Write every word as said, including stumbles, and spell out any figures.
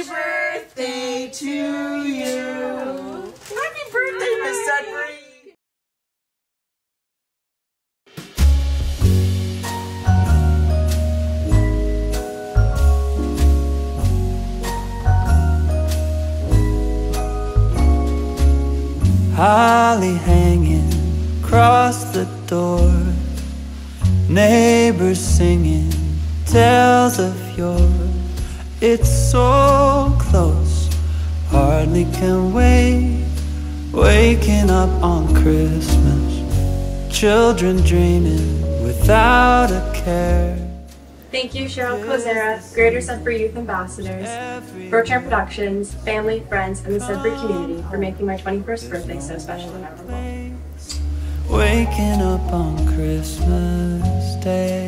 birthday to you. Happy birthday, Miss Sudbury. Holly hanging across the door, neighbors singing tales of yore. It's so close, hardly can wait. Waking up on Christmas, children dreaming without a care. Thank you, Cheryl Kozera, Greater Sudbury Youth Ambassadors, Brochard Productions, family, friends, and the Sudbury community for making my twenty-first birthday so special and memorable. Waking up on Christmas Day.